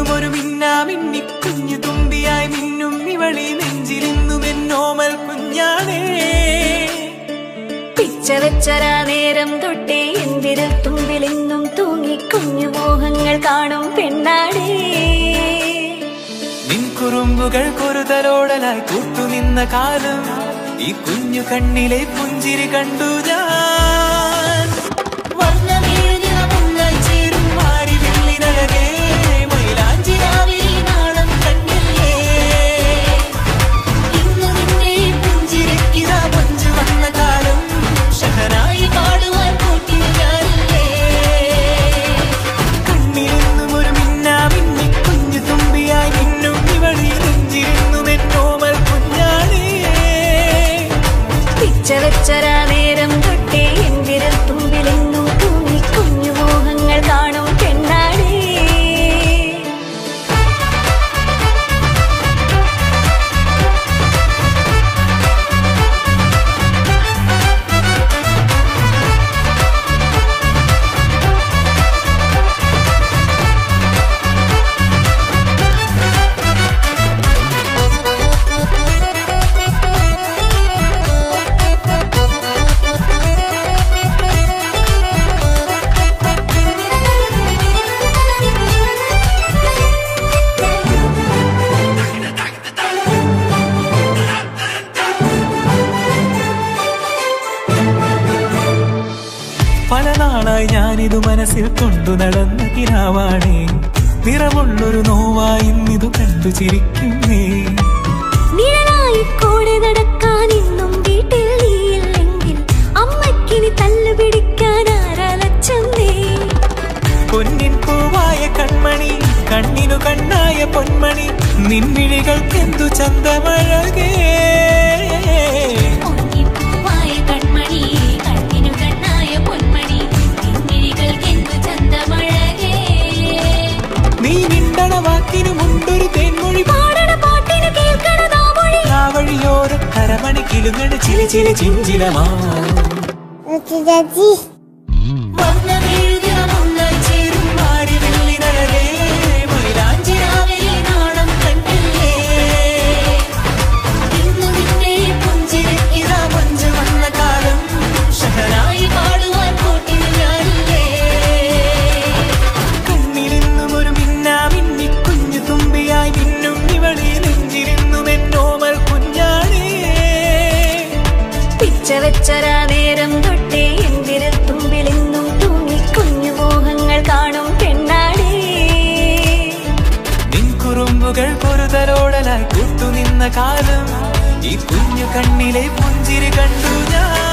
കണ്ണിലിന്നും ഒരു മിന്നാമിന്നി കുഞ്ഞു തുമ്പിയായി മിന്നും ഇവളി നെഞ്ചിലിന്നും എന്നോമൽ കുഞ്ഞാണേ. പിച്ച വെച്ചരാ നേരം തൊട്ടേ എന്തിരൽ തുമ്പിലെന്നും തൂങ്ങി കുഞ്ഞു മോഹങ്ങൾ കാണും പെണ്ണാടേ. നിൻ കുറുമ്പുകൾ കുറുതലോടലായി കൂട്ടുനിന്ന കാലം ഈ കുഞ്ഞു കണ്ണിലെ പുഞ്ചിരി കണ്ടു ഞാൻ. വർണ്ണമേറിയ മുല്ലായി ചേരും മാരി വെള്ളിനഴകേ, മൈലാഞ്ചി രാവിലെ നാളം കണ്ടില്ലേ. ഇന്ന് നിന്നെ പുഞ്ചിരിക്കിതാ പഞ്ചു വന്ന കാലം ഷഹനായി പാടുവാൻ കൂട്ടി ഞാനില്ലേ. കണ്ണിലെന്നും ഒരു മിന്നാമിന്നി കുഞ്ഞു തുമ്പിയായി മിന്നും ഇവളി നെഞ്ചിരുന്നും എന്നോമൽ കുഞ്ഞാണേ. പിച്ച വെച്ചരാ നേരം തൊട്ടേ എന്തിരൽ തുമ്പിലെന്നും തൂങ്ങി കുഞ്ഞു മോഹങ്ങൾ കാണും പെണ്ണാടേ. പല നാളായി ഞാനിതു മനസ്സിൽ കൊണ്ടു നടന്ന കിനാവാണേ. നിറമുള്ളൊരു നോവായി ഇന്നിതു കണ്ടു ചിരിക്കുന്നേ. നിഴലായി കൂടെ നടക്കാൻ ഇന്നും വീട്ടിൽ നീയില്ലെങ്കിൽ അമ്മയ്ക്കിനി തല്ലു പിടിക്കാൻ ആരാലച്ചന്തേ. പൊന്നിൻ പൂവായ കൺമണി കണ്ണിനു കണ്ണായ പൊന്മണി നിൻമിഴികൾക്കെന്തു ചന്തമഴകേ. നീ മിണ്ടണ വാക്കിനു മുണ്ടൊരു തേൻമൊഴി പാടണ പാട്ടിനു കേൾക്കണ നാവഴിയോര കരമണി കിളുങ്ങണ ചിലി ചിലി ചിഞ്ചിലമാ. വെച്ചരാ നേരം തൊട്ടേ എന്തിരൽ തുമ്പിലെന്നും തൂങ്ങി കുഞ്ഞു മോഹങ്ങൾ കാണും പെണ്ണാടേ. നിൻ കുറുമ്പുകൾ പൊറുതലോടലായി കൂട്ടുനിന്ന കാലം ഈ കുഞ്ഞു കണ്ണിലെ പുഞ്ചിരി കണ്ടു ഞാൻ.